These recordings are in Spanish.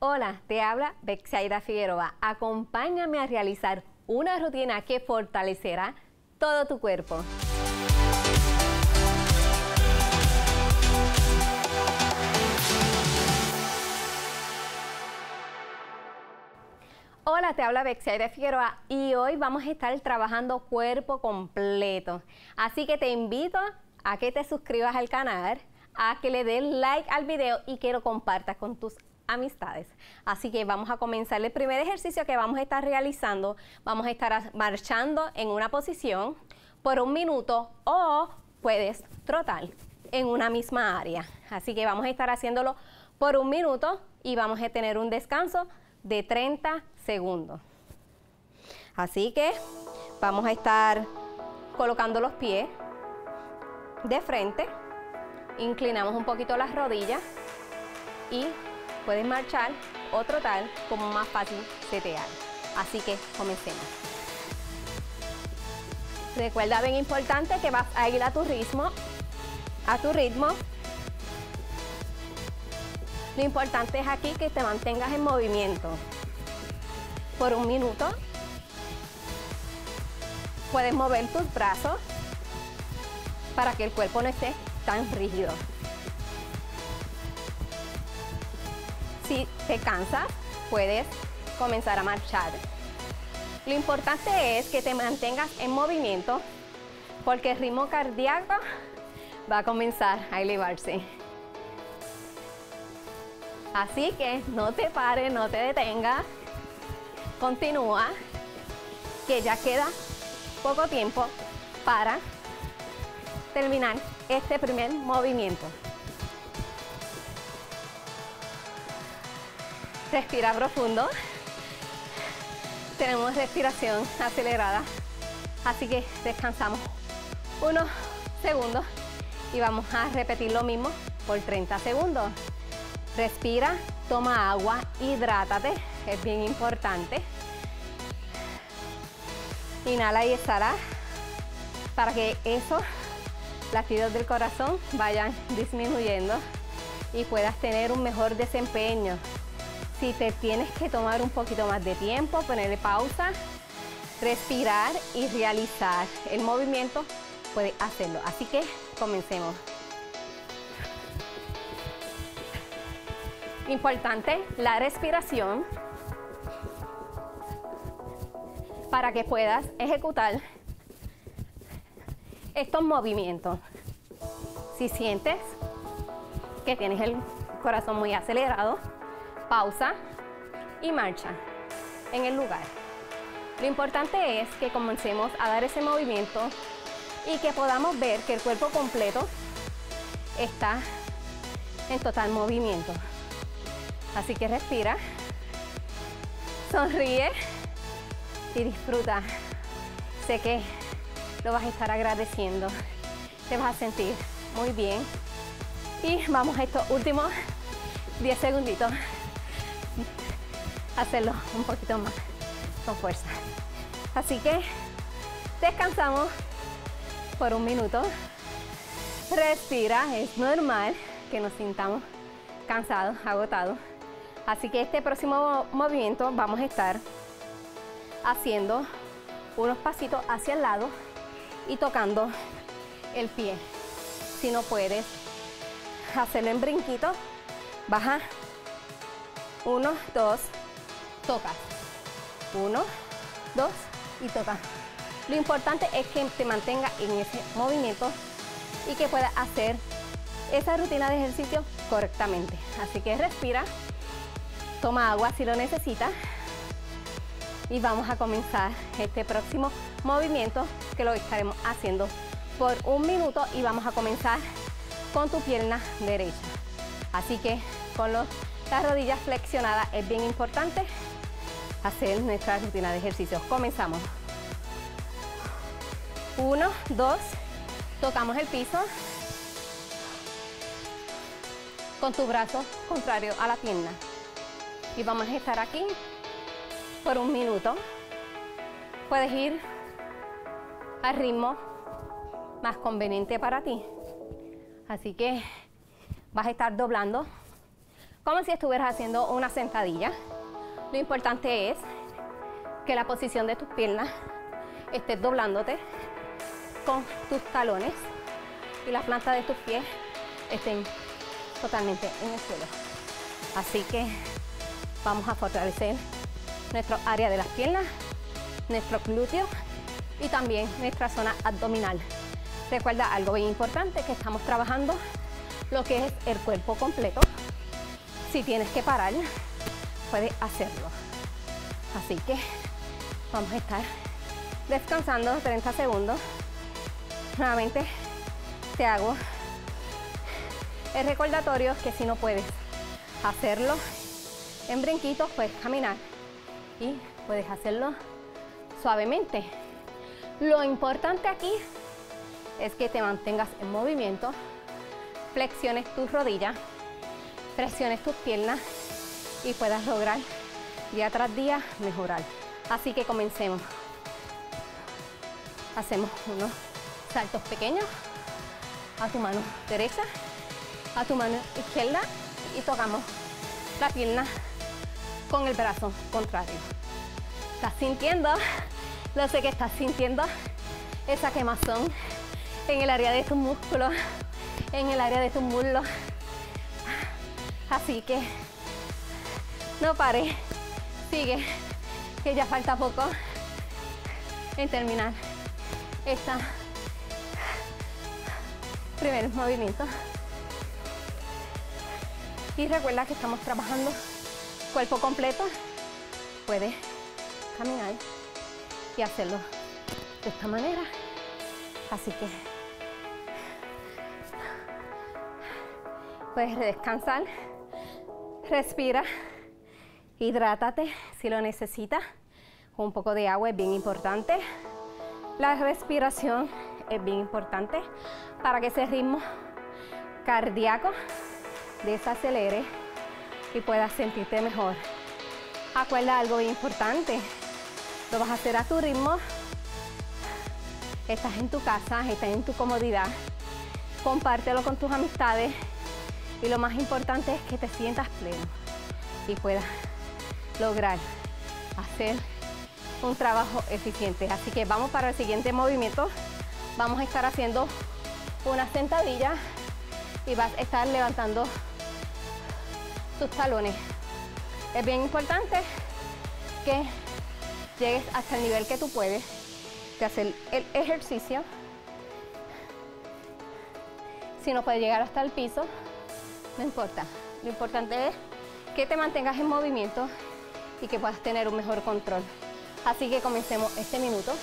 Hola, te habla Betsaida Figueroa. Acompáñame a realizar una rutina que fortalecerá todo tu cuerpo. Hola, te habla Betsaida Figueroa y hoy vamos a estar trabajando cuerpo completo. Así que te invito a que te suscribas al canal, a que le des like al video y que lo compartas con tus amistades. Así que vamos a comenzar el primer ejercicio que vamos a estar realizando. Vamos a estar marchando en una posición por 1 minuto o puedes trotar en una misma área. Así que vamos a estar haciéndolo por 1 minuto y vamos a tener un descanso de 30 segundos. Así que vamos a estar colocando los pies de frente, inclinamos un poquito las rodillas y puedes marchar o trotar como más fácil se te haga. Así que comencemos. Recuerda, bien importante, que vas a ir a tu ritmo. Lo importante es aquí que te mantengas en movimiento por 1 minuto. Puedes mover tus brazos para que el cuerpo no esté tan rígido. Si te cansas, puedes comenzar a marchar. Lo importante es que te mantengas en movimiento porque el ritmo cardíaco va a comenzar a elevarse. Así que no te pares, no te detengas. Continúa, que ya queda poco tiempo para terminar este primer movimiento. Respira profundo. Tenemos respiración acelerada, así que descansamos unos segundos y vamos a repetir lo mismo por 30 segundos. Respira, toma agua, hidrátate, es bien importante. Inhala y exhala para que esos latidos del corazón vayan disminuyendo y puedas tener un mejor desempeño. Si te tienes que tomar un poquito más de tiempo, ponerle pausa, respirar y realizar el movimiento, puedes hacerlo. Así que comencemos. Importante la respiración para que puedas ejecutar estos movimientos. Si sientes que tienes el corazón muy acelerado, pausa y marcha en el lugar. Lo importante es que comencemos a dar ese movimiento y que podamos ver que el cuerpo completo está en total movimiento. Así que respira, sonríe y disfruta. Sé que lo vas a estar agradeciendo, te vas a sentir muy bien. Y vamos a estos últimos 10 segunditos, hacerlo un poquito más con fuerza. Así que descansamos por 1 minuto. Respira, es normal que nos sintamos cansados, agotados. Así que este próximo movimiento vamos a estar haciendo unos pasitos hacia el lado y tocando el pie. Si no puedes hacerlo en brinquito, baja, 1, 2, toca, 1, 2 y toca. Lo importante es que te mantengas en ese movimiento y que puedas hacer esa rutina de ejercicio correctamente. Así que respira, toma agua si lo necesitas y vamos a comenzar este próximo movimiento que lo estaremos haciendo por 1 minuto y vamos a comenzar con tu pierna derecha. Así que con las rodillas flexionadas es bien importante hacer nuestra rutina de ejercicios. Comenzamos. 1, 2, tocamos el piso con tu brazo contrario a la pierna. Y vamos a estar aquí por 1 minuto. Puedes ir al ritmo más conveniente para ti. Así que vas a estar doblando como si estuvieras haciendo una sentadilla. Lo importante es que la posición de tus piernas estés doblándote con tus talones y la planta de tus pies estén totalmente en el suelo. Así que vamos a fortalecer nuestro área de las piernas, nuestro glúteo y también nuestra zona abdominal. Recuerda algo bien importante, que estamos trabajando lo que es el cuerpo completo. Si tienes que parar, puedes hacerlo. Así que vamos a estar descansando 30 segundos. Nuevamente te hago el recordatorio que si no puedes hacerlo en brinquitos, puedes caminar y puedes hacerlo suavemente. Lo importante aquí es que te mantengas en movimiento, flexiones tus rodillas, presiones tus piernas y puedas lograr día tras día mejorar. Así que comencemos. Hacemos unos saltos pequeños a tu mano derecha, a tu mano izquierda y tocamos la pierna con el brazo contrario. ¿Estás sintiendo? Lo sé que estás sintiendo esa quemazón en el área de tus músculos, en el área de tus muslos. Así que no pares, sigue, que ya falta poco en terminar este primer movimiento. Y recuerda que estamos trabajando cuerpo completo. Puedes caminar y hacerlo de esta manera. Así que puedes descansar, respira, hidrátate si lo necesitas. Un poco de agua es bien importante. La respiración es bien importante para que ese ritmo cardíaco desacelere y puedas sentirte mejor. Acuerda algo bien importante, lo vas a hacer a tu ritmo. Estás en tu casa, estás en tu comodidad, compártelo con tus amistades y lo más importante es que te sientas pleno y puedas lograr hacer un trabajo eficiente. Así que vamos para el siguiente movimiento. Vamos a estar haciendo una sentadilla y vas a estar levantando tus talones. Es bien importante que llegues hasta el nivel que tú puedes de hacer el ejercicio. Si no puedes llegar hasta el piso, no importa. Lo importante es que te mantengas en movimiento y que puedas tener un mejor control. Así que comencemos este minuto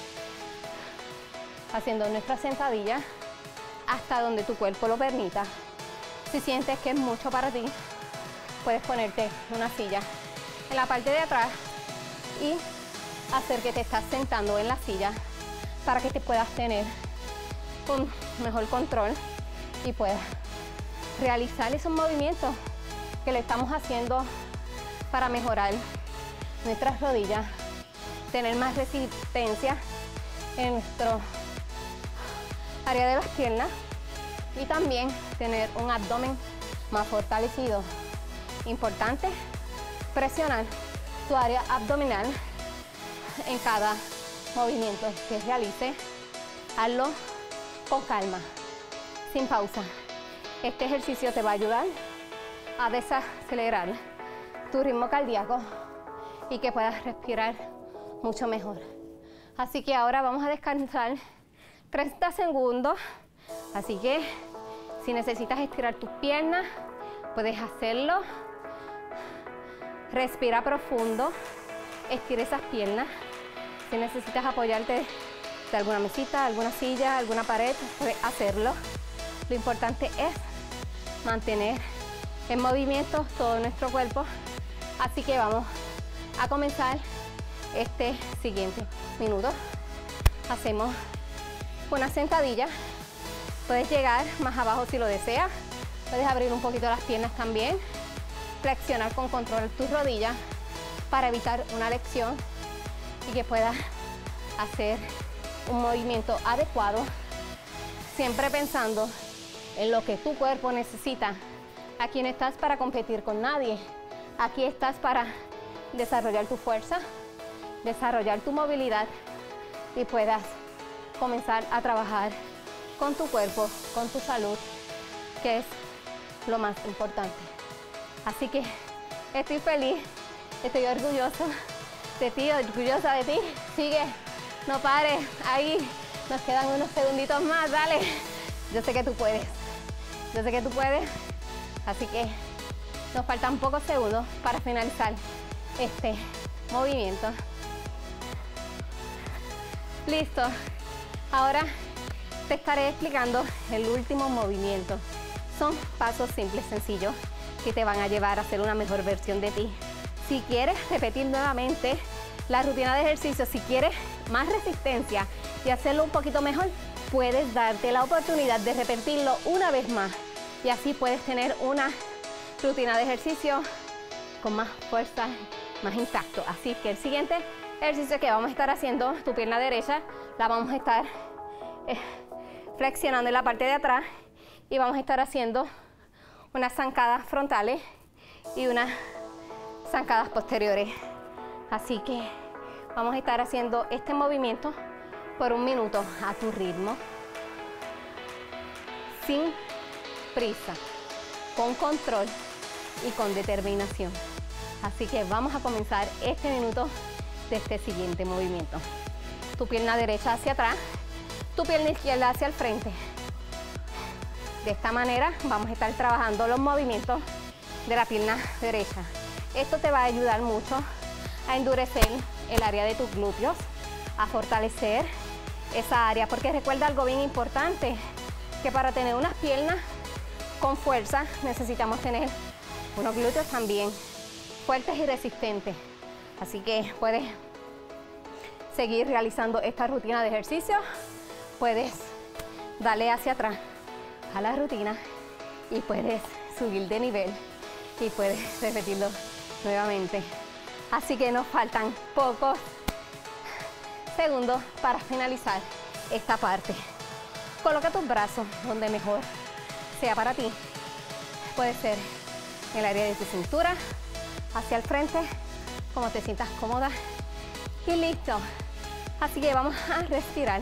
haciendo nuestra sentadilla hasta donde tu cuerpo lo permita. Si sientes que es mucho para ti, puedes ponerte en una silla en la parte de atrás y hacer que te estás sentando en la silla para que te puedas tener un mejor control y puedas realizar esos movimientos que le estamos haciendo para mejorar nuestras rodillas, tener más resistencia en nuestro área de las piernas y también tener un abdomen más fortalecido. Importante presionar tu área abdominal en cada movimiento que realice. Hazlo con calma, sin pausa. Este ejercicio te va a ayudar a desacelerar tu ritmo cardíaco y que puedas respirar mucho mejor. Así que ahora vamos a descansar 30 segundos. Así que si necesitas estirar tus piernas, puedes hacerlo. Respira profundo, estira esas piernas. Si necesitas apoyarte de alguna mesita, alguna silla, alguna pared, puedes hacerlo. Lo importante es mantener en movimiento todo nuestro cuerpo. Así que vamos a comenzar este siguiente minuto. Hacemos una sentadilla. Puedes llegar más abajo si lo deseas. Puedes abrir un poquito las piernas también. Flexionar con control tus rodillas para evitar una lesión y que puedas hacer un movimiento adecuado, siempre pensando en lo que tu cuerpo necesita Aquí no estás para competir con nadie. Aquí estás para desarrollar tu fuerza, desarrollar tu movilidad y puedas comenzar a trabajar con tu cuerpo, con tu salud, que es lo más importante. Así que estoy feliz, estoy orgullosa de ti, orgullosa de ti. Sigue, no pares, ahí nos quedan unos segunditos más, dale. Yo sé que tú puedes, yo sé que tú puedes. Así que nos faltan pocos segundos para finalizar este movimiento. Listo. Ahora te estaré explicando el último movimiento. Son pasos simples, sencillos, que te van a llevar a ser una mejor versión de ti. Si quieres repetir nuevamente la rutina de ejercicio, si quieres más resistencia y hacerlo un poquito mejor, puedes darte la oportunidad de repetirlo una vez más. Y así puedes tener una rutina de ejercicio con más fuerza, más intacto. Así que el siguiente ejercicio que vamos a estar haciendo, tu pierna derecha la vamos a estar flexionando en la parte de atrás y vamos a estar haciendo unas zancadas frontales y unas zancadas posteriores. Así que vamos a estar haciendo este movimiento por 1 minuto a tu ritmo, sin prisa, con control y con determinación. Así que vamos a comenzar este minuto de este siguiente movimiento. Tu pierna derecha hacia atrás, tu pierna izquierda hacia el frente. De esta manera vamos a estar trabajando los movimientos de la pierna derecha. Esto te va a ayudar mucho a endurecer el área de tus glúteos, a fortalecer esa área, porque recuerda algo bien importante, que para tener unas piernas con fuerza necesitamos tener unos glúteos también fuertes y resistentes. Así que puedes seguir realizando esta rutina de ejercicio, puedes darle hacia atrás a la rutina y puedes subir de nivel y puedes repetirlo nuevamente. Así que nos faltan pocos segundos para finalizar esta parte. Coloca tus brazos donde mejor sea para ti. Puede ser en el área de tu cintura, hacia el frente, como te sientas cómoda. Y listo. Así que vamos a respirar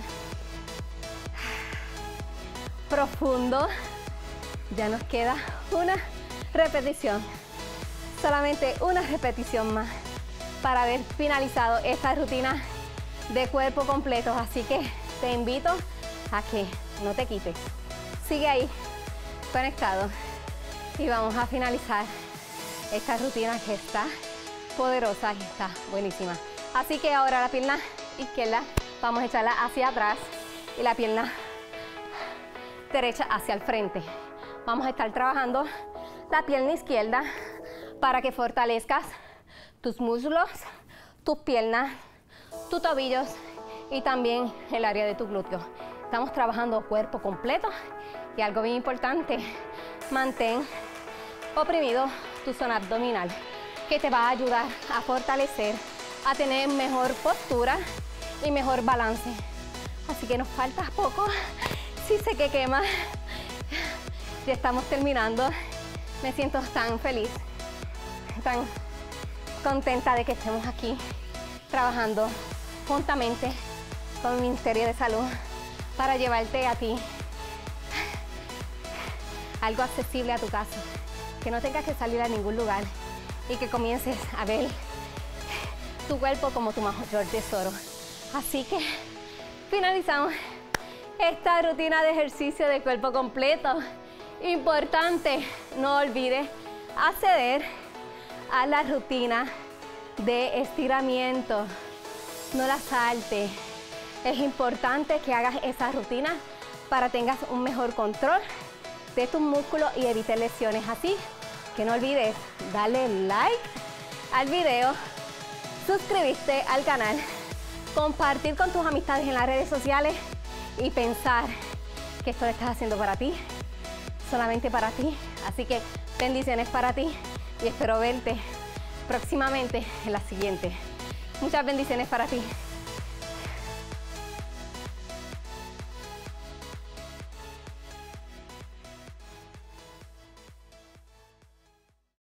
profundo. Ya nos queda una repetición. Solamente una repetición más para haber finalizado esta rutina de cuerpo completo. Así que te invito a que no te quites. Sigue ahí, conectado. Y vamos a finalizar esta rutina que está poderosa y está buenísima. Así que ahora la pierna izquierda vamos a echarla hacia atrás y la pierna derecha hacia el frente. Vamos a estar trabajando la pierna izquierda para que fortalezcas tus muslos, tus piernas, tus tobillos y también el área de tu glúteo. Estamos trabajando cuerpo completo y algo bien importante, mantén oprimido tu zona abdominal, que te va a ayudar a fortalecer, a tener mejor postura y mejor balance. Así que nos falta poco, sí sé que quema. Ya estamos terminando. Me siento tan feliz, tan contenta de que estemos aquí trabajando juntamente con el Ministerio de Salud para llevarte a ti algo accesible a tu casa, que no tengas que salir a ningún lugar y que comiences a ver tu cuerpo como tu mayor tesoro. Así que finalizamos esta rutina de ejercicio de cuerpo completo. Importante, no olvides acceder a la rutina de estiramiento. No la saltes. Es importante que hagas esa rutina para que tengas un mejor control de tus músculos y evites lesiones. Así que no olvides darle like al video, suscribirte al canal, compartir con tus amistades en las redes sociales y pensar que esto lo estás haciendo para ti, solamente para ti. Así que bendiciones para ti y espero verte próximamente en la siguiente. Muchas bendiciones para ti.